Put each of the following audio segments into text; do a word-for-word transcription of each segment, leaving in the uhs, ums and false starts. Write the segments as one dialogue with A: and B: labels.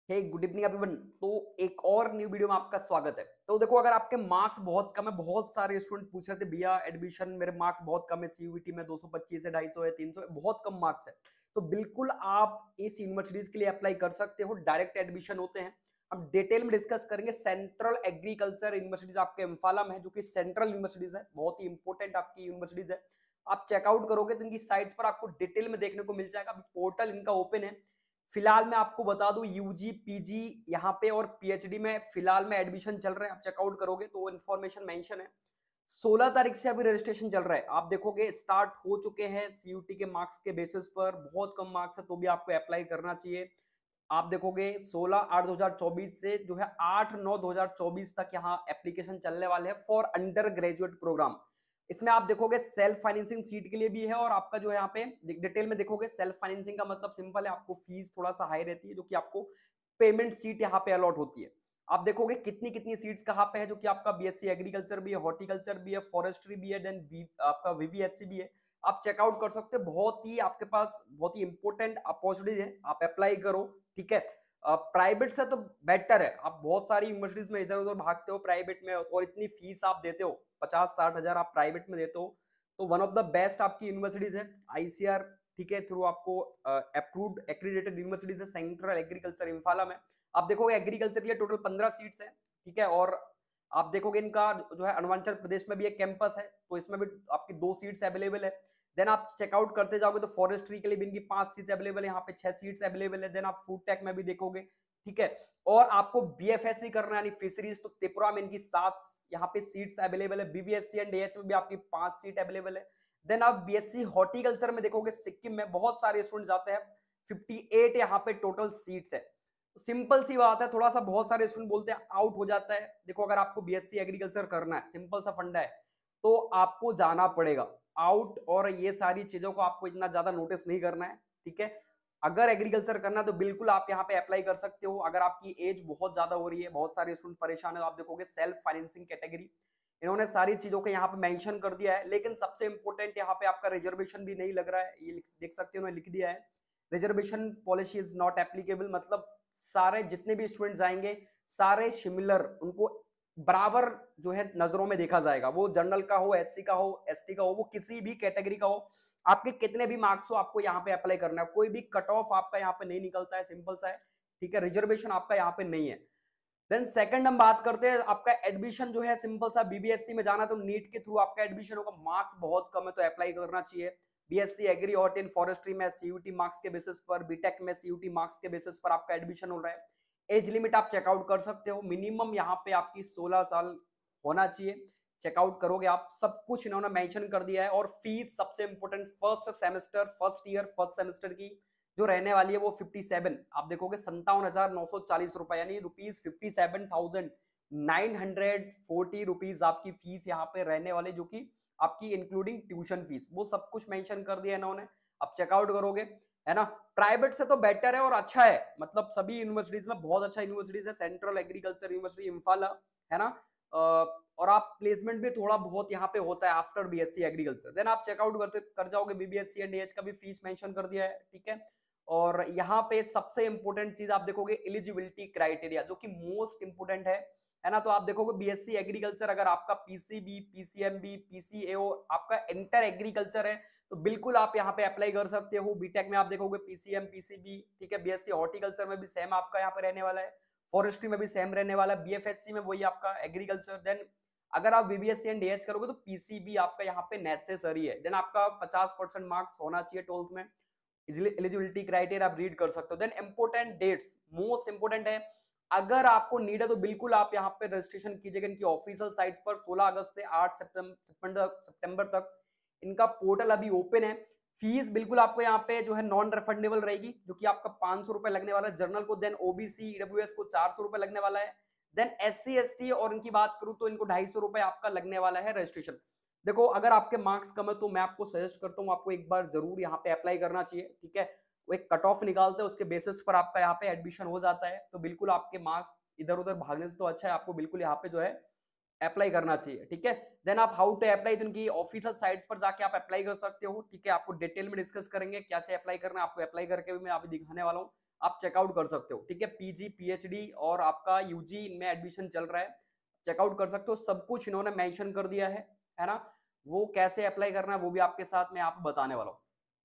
A: हे good evening everyone. तो एक और न्यू वीडियो में आपका स्वागत है। तो देखो, अगर आपके मार्क्स बहुत कम है, बहुत सारे स्टूडेंट पूछ रहे थे भैया एडमिशन मेरे मार्क्स बहुत कम है, सीयूईटी में दो सौ पच्चीस है, ढाई सौ है, तीन सौ है, बहुत कम मार्क्स है। तो बिल्कुल आप इस यूनिवर्सिटीज के लिए अप्लाई कर सकते हो, डायरेक्ट एडमिशन होते हैं। हम डिटेल में डिस्कस करेंगे। सेंट्रल एग्रीकल्चर यूनिवर्सिटीज आपके इम्फाला में है, जो कि सेंट्रल यूनिवर्सिटीज है, बहुत ही इंपॉर्टेंट आपकी यूनिवर्सिटीज है। आप चेकआउट करोगे तो इनकी साइट्स पर आपको डिटेल में देखने को मिल जाएगा। अभी पोर्टल इनका ओपन है। फिलहाल मैं आपको बता दूं, यूजी पीजी यहाँ पे और पीएचडी में फिलहाल में एडमिशन चल रहे हैं। आप चेकआउट करोगे तो इन्फॉर्मेशन मेंशन है। सोलह तारीख से अभी रजिस्ट्रेशन चल रहा है। आप देखोगे स्टार्ट हो चुके हैं। सीयूटी के मार्क्स के बेसिस पर बहुत कम मार्क्स है तो भी आपको अप्लाई करना चाहिए। आप देखोगे सोलह आठ दो हजार चौबीस से जो है आठ नौ दो हजार चौबीस तक यहाँ एप्लीकेशन चलने वाले हैं फॉर अंडर ग्रेजुएट प्रोग्राम। इसमें आप देखोगे सेल्फ फाइनेंसिंग सीट के लिए भी है, और आपका जो है यहाँ पे डिटेल में देखोगे सेल्फ फाइनेंसिंग का मतलब सिंपल है, आपको फीस थोड़ा सा हाई रहती है जो कि आपको पेमेंट सीट यहाँ पे अलॉट होती है। आप देखोगे कितनी कितनी सीट्स कहाँ पे है, जो कि आपका बीएससी एग्रीकल्चर भी है, हॉर्टिकल्चर भी है, फॉरेस्ट्री भी है, देन बी, आपका वीवीएससी भी है। आप चेकआउट कर सकते हो। बहुत ही आपके पास बहुत ही इंपॉर्टेंट अपॉर्चुनिटी है, आप अप्लाई करो। ठीक है। प्राइवेट से तो बेटर है। आप बहुत सारी यूनिवर्सिटीज में इधर उधर भागते हो प्राइवेट में, और इतनी फीस आप देते हो, पचास साठ हजार आप प्राइवेट में देते हो। तो वन ऑफ द बेस्ट आपकी यूनिवर्सिटीज है आईसीआर। ठीक है, थ्रू आपको अप्रूव्ड एक्रीडेटेड यूनिवर्सिटीज है सेंट्रल एग्रीकल्चर इम्फाला में। आप देखोगे एग्रीकल्चर के लिए टोटल पंद्रह सीट्स है। ठीक है, और आप देखोगे इनका जो है अरुणाचल प्रदेश में भी एक कैंपस है, तो इसमें भी आपकी दो सीट्स अवेलेबल है। देन आप चेकआउट करते जाओगे तो फॉरेस्ट्री के लिए भी इनकी पांच सीट्स अवेलेबल है, यहाँ पे छह सीट्स अवेलेबल है। देन आप फूड टेक में भी देखोगे। ठीक है, और आपको बीएफएससी करना यानी फिशरीज, तो त्रिपुरा में इनकी सात यहाँ पे सीट्स अवेलेबल है। बीबीएससी एंड एएच में भी आपकी पांच सीट अवेलेबल है। देन आप बीएससी हॉर्टिकल्चर में देखोगे, सिक्किम में बहुत सारे स्टूडेंट जाते हैं, अट्ठावन यहाँ पे टोटल सीट्स है। सिंपल सी बात है, थोड़ा सा बहुत सारे स्टूडेंट बोलते हैं आउट हो जाता है। देखो, अगर आपको बीएससी एग्रीकल्चर करना है, सिंपल सा फंडा है, तो आपको जाना पड़ेगा आउट, और ये सारी चीजों को आपको इतना ज्यादा नोटिस नहीं करना है। ठीक है, अगर एग्रीकल्चर करना है तो बिल्कुल आप यहाँ पे अप्लाई कर सकते हो। अगर आपकी एज बहुत ज्यादा हो रही है, बहुत सारे स्टूडेंट परेशान है, तो आप देखोगे सेल्फ फाइनेंसिंग कैटेगरी, इन्होंने सारी चीजों को यहाँ पे मेंशन कर दिया है। लेकिन सबसे इंपॉर्टेंट यहाँ पे आपका रिजर्वेशन भी नहीं लग रहा है, ये देख सकते हो, उन्होंने लिख दिया है reservation policy is not applicable. मतलब सारे जितने भी स्टूडेंट्स आएंगे सारे सिमिलर, उनको बराबर जो है नजरों में देखा जाएगा। वो जनरल का हो, एससी का हो, एसटी का हो, वो किसी भी कैटेगरी का हो, आपके कितने भी मार्क्स हो, आपको यहाँ पे अप्लाई करना है। कोई भी कट ऑफ आपका यहाँ पे नहीं निकलता है, सिंपल सा है। ठीक है, रिजर्वेशन आपका यहाँ पे नहीं है। देन सेकंड हम बात करते हैं, आपका एडमिशन जो है सिंपल सा, बीबीएससी में जाना तो नीट के थ्रू आपका एडमिशन होगा। मार्क्स बहुत कम है तो अप्लाई करना चाहिए। BSc agri hort in forestry में सीयूटी मार्क्स के बेसिस पर, बीटेक में सीयूटी मार्क्स के बेसिस पर आपका एडमिशन हो रहा है। एज लिमिट आप चेकआउट कर सकते हो, मिनिमम यहाँ पे आपकी सोलह साल होना चाहिए। चेकआउट करोगे आप, सब कुछ इन्होंने मेंशन कर दिया है। और फीस सबसे important, first semester first year first semester की जो रहने वाली है वो सत्तावन, आप देखोगे संतावन हजार नौ सौ चालीस रुपए, यानी rupees fifty seven thousand nine hundred forty rupees आपकी फीस यहाँ पे रहने वाली, जो कि आपकी इंक्लूडिंग ट्यूशन फीस, वो सब कुछ मेंशन कर दिया इन्होंने। आप चेकआउट करोगे, है ना। प्राइवेट से तो बेटर है और अच्छा है, मतलब सभी यूनिवर्सिटीज में बहुत अच्छा यूनिवर्सिटीज है। सेंट्रल एग्रीकल्चर यूनिवर्सिटी इम्फाला, है ना। और आप प्लेसमेंट भी थोड़ा बहुत यहाँ पे होता है आफ्टर बीएससी एग्रीकल्चर। देन आप चेकआउट करते कर जाओगे, बीबीएससी एंड एच का भी फीस मेंशन कर दिया है। ठीक है, और यहाँ पे सबसे इंपॉर्टेंट चीज आप देखोगे एलिजिबिलिटी क्राइटेरिया, जो कि मोस्ट इंपोर्टेंट है है ना। तो आप देखोगे बीएससी एग्रीकल्चर, अगर आपका पीसीबी, पीसीएमबी, पीसीएओ आपका इंटर एग्रीकल्चर है तो बिल्कुल आप यहाँ पे अप्लाई कर सकते हो। बीटेक में आप देखोगे पीसीएम, पीसीबी। ठीक है, बीएससी हॉर्टिकल्चर में भी सेम आपका यहाँ पे रहने वाला है, फॉरेस्ट्री में भी सेम रहने वाला है, बीएफएससी में वही आपका एग्रीकल्चर। देन अगर आप बीबीएससी एंड डीएच करोगे तो पीसीबी आपका यहाँ पे नेसेसरी है। देन आपका पचास परसेंट मार्क्स होना चाहिए ट्वेल्थ में। एलिजिबिलिटी क्राइटेरिया आप रीड कर सकते हो। Then important dates, most important है, अगर आपको नीड है तो बिल्कुल आप यहाँ पे रजिस्ट्रेशन कीजिएगा इनकी ऑफिशियल साइट्स पर। सोलह अगस्त से आठ सितंबर सितंबर तक इनका पोर्टल अभी ओपन है। फीस बिल्कुल आपको यहाँ पे जो है नॉन रिफंडेबल रहेगी, जो कि आपका पांच सौ रुपए लगने वाला है जर्नल को। देन ओबीसी ईडब्ल्यूएस को चार सौ रुपए लगने वाला है। देन एससी एसटी और इनकी बात करूं तो इनको ढाई सौ रुपए आपका लगने वाला है रजिस्ट्रेशन। देखो, अगर आपके मार्क्स कम है तो मैं आपको सजेस्ट करता हूँ आपको एक बार जरूर यहाँ पे अप्लाई करना चाहिए। ठीक है, वो एक कट ऑफ निकालते हैं, उसके बेसिस पर आपका यहाँ पे एडमिशन हो जाता है। तो बिल्कुल आपके मार्क्स इधर उधर भागने से तो अच्छा है आपको बिल्कुल यहाँ पे जो है अप्लाई करना चाहिए। ठीक है, देन आप हाउ टू अप्लाई, तो इनकी ऑफिशियल साइट्स पर जाके आप अप्लाई कर सकते हो। ठीक है, आपको डिटेल में डिस्कस करेंगे कैसे अप्लाई करना है, आपको अप्लाई करके भी मैं अभी दिखाने वाला हूँ। आप चेकआउट कर सकते हो, ठीक है। पीजी, पीएचडी और आपका यूजी इनमें एडमिशन चल रहा है, चेकआउट कर सकते हो। सब कुछ इन्होंने मेंशन कर दिया है, है ना। वो कैसे अप्लाई करना है वो भी आपके साथ में आप बताने वाला हूं।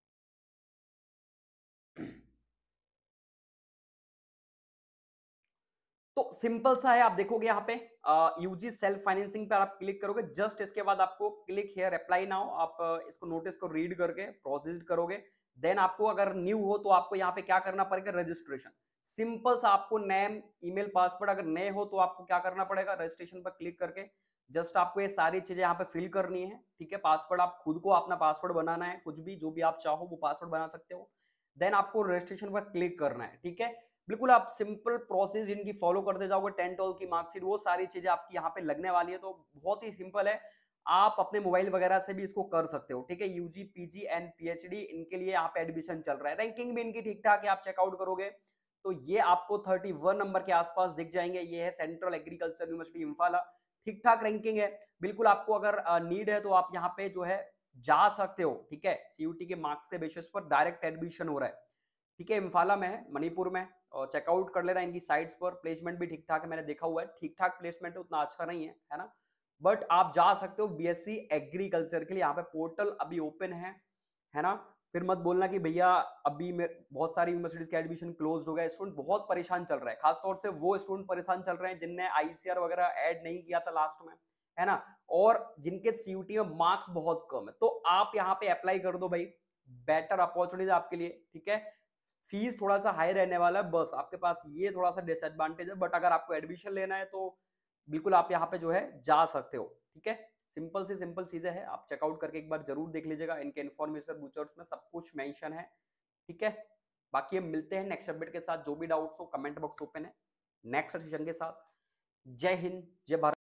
A: तो सिंपल सा है, आप देखोगे यहाँ पे यूजी सेल्फ फाइनेंसिंग पर आप क्लिक करोगे, जस्ट इसके बाद आपको क्लिक हियर अप्लाई नाउ, आप uh, इसको नोटिस को रीड करके प्रोसीड करोगे। देन आपको अगर न्यू हो तो आपको यहाँ पे क्या करना पड़ेगा, रजिस्ट्रेशन। सिंपल सा, आपको नेम, ईमेल, पासवर्ड अगर नए हो तो आपको क्या करना पड़ेगा, रजिस्ट्रेशन पर क्लिक करके जस्ट आपको ये सारी चीजें यहाँ पे फिल करनी है, ठीक है। पासवर्ड आप खुद को अपना पासवर्ड बनाना है, कुछ भी जो भी आप चाहो वो पासवर्ड बना सकते हो। देन आपको रजिस्ट्रेशन पर क्लिक करना है, ठीक है। बिल्कुल आप सिंपल प्रोसेस इनकी फॉलो करते जाओगे, टेन ट्वेल्व की मार्कशीट वो सारी चीजें आपकी यहाँ पे लगने वाली है। तो बहुत ही सिंपल है, आप अपने मोबाइल वगैरह से भी इसको कर सकते हो, ठीक है। यूजी, पीजी एंड पीएचडी इनके लिए यहाँ पे एडमिशन चल रहा है। रैंकिंग भी इनकी ठीक ठाक है, आप चेकआउट करोगे तो ये आपको थर्टी वन नंबर के आसपास दिख जाएंगे। ये है सेंट्रल एग्रीकल्चर यूनिवर्सिटी इम्फाला, ठीक ठाक रैंकिंग है। बिल्कुल आपको अगर नीड है तो आप यहाँ पे जो है जा सकते हो, ठीक है। सीयूटी के मार्क्स के बेसिस पर डायरेक्ट एडमिशन हो रहा है, ठीक है। इम्फाला में है, मणिपुर में, और चेकआउट कर लेना इनकी साइट्स पर। प्लेसमेंट भी ठीक ठाक है, मैंने देखा हुआ है, ठीक ठाक प्लेसमेंट है, उतना अच्छा नहीं है, है ना। बट आप जा सकते हो बीएससी एग्रीकल्चर के लिए, यहाँ पे पोर्टल अभी ओपन है, है ना। फिर मत बोलना कि भैया अभी बहुत सारी यूनिवर्सिटीज का एडमिशन क्लोज हो गया। स्टूडेंट बहुत परेशान चल रहा है, खासतौर से वो स्टूडेंट परेशान चल रहे हैं जिनने आईसीआर वगैरह ऐड नहीं किया था लास्ट में, है ना, और जिनके सीयूटी में मार्क्स बहुत कम है। तो आप यहाँ पे अप्लाई कर दो भाई, बेटर अपॉर्चुनिटी आपके लिए, ठीक है। फीस थोड़ा सा हाई रहने वाला है, बस आपके पास ये थोड़ा सा डिसएडवांटेज है। बट अगर आपको एडमिशन लेना है तो बिल्कुल आप यहाँ पे जो है जा सकते हो, ठीक है। सिंपल से सिंपल चीजें हैं, आप चेकआउट करके एक बार जरूर देख लीजिएगा, इनके इन्फॉर्मेशन बूचर्स में सब कुछ मेंशन है, ठीक है। बाकी हम मिलते हैं नेक्स्ट अपडेट के साथ। जो भी डाउट्स हो कमेंट बॉक्स ओपन है, नेक्स्ट सेशन के साथ। जय हिंद, जय भारत।